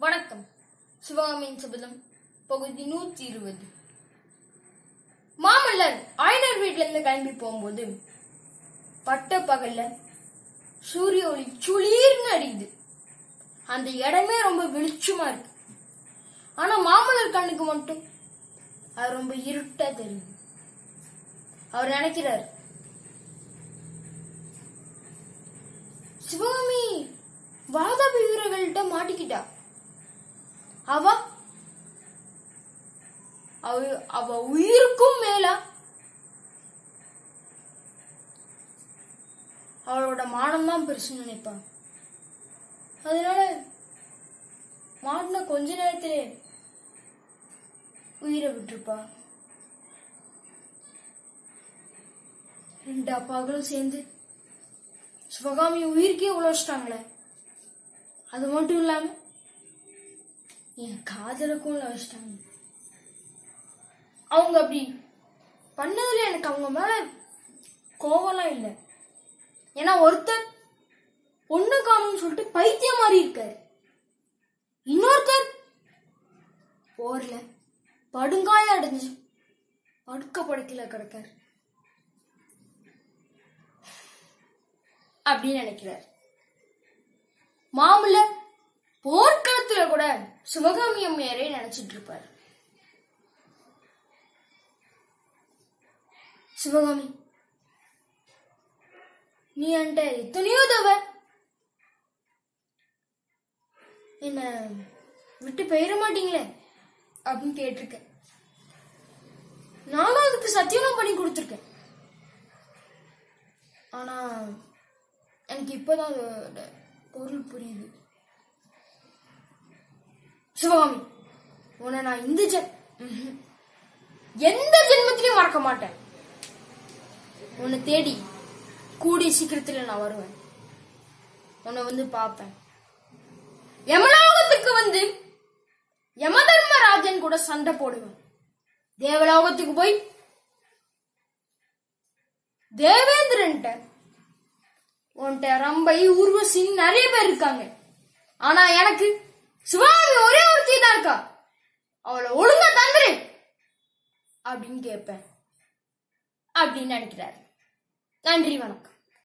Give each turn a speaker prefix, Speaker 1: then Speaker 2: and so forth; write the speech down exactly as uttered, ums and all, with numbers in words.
Speaker 1: வணக்கம். சிவகாமியின் சபதம் பகுதி நூத்தி இருபது. மாமல்லர் ஆயனர் வீட்டுல இருந்து கிளம்பி போகும்போது பட்ட பகல்ல சூரிய ஒளி சுளீர்னு அடிக்குது. அந்த இடமே ரொம்ப வெளிச்சமா இருக்கு. ஆனா மாமல்லர் கண்ணுக்கு மட்டும் அது ரொம்ப இருட்டா தெரியுது. அவர் நினைக்கிறார், சிவகாமி வாதாபி வீரர்கள்ட்ட மாட்டிக்கிட்டா. அவ அவ உயிருக்கும் மேல அவளோட மானம் தான் பெருசுன்னு நினைப்பா. அதனால மாட்டின கொஞ்ச நேரத்திலே உயிரை விட்டுருப்பா. ரெண்டு அப்பாக்களும் சேர்ந்து சிவகாமி உயிருக்கே உழைச்சிட்டாங்களே. அது மட்டும் இல்லாம என் காதலுக்கும் உழைச்சிட்டாங்க. அவங்க அப்படி பண்ணதுல எனக்கு அவங்க மேல கோவம்லாம் இல்லை. ஏன்னா ஒருத்தர் பொண்ணு காணும்னு சொல்லிட்டு பைத்தியம் மாதிரி இருக்காரு. இன்னொருத்தர் போர்ல படுங்காய அடைஞ்சு படுக்க படுக்கையில கிடக்காரு அப்படின்னு நினைக்கிறார். மாமல்லர் போர்க்களத்துல கூட சிவகாமி அம்மையாரே நினைச்சிட்டு இருப்பார். சிவகாமி, நீ என்கிட்ட எத்தனையோ தடவை என்ன விட்டு போயிட மாட்டீங்களே அப்படின்னு கேட்டிருக்க. நானும் அதுக்கு சத்தியம் பண்ணி கொடுத்துருக்கேன். ஆனா எனக்கு இப்பதான் அதோட பொருள் புரியுது. சிவகாமி, உன்னை நான் இந்த ஜென் எந்த ஜென்மத்திலையும் மறக்க மாட்டேன். உன்னை தேடி கூடிய சீக்கிரத்துல நான் வருவேன். உன்னை வந்து பார்ப்பேன். யமலோகத்துக்கு வந்து யமதர்மராஜன் கூட சண்டை போடுவேன். தேவலோகத்துக்கு போய் தேவேந்திரன்ட்ட உன்கிட்ட ரம்பை ஊர்வசின்னு நிறைய பேர் இருக்காங்க. ஆனா எனக்கு சிவகாமி ஒரே ஒருத்தி தான் இருக்கா. அவளை ஒழுங்கா தந்துரு அப்படின்னு கேட்பேன் அப்படின்னு நினைக்கிறார். நன்றி, வணக்கம்.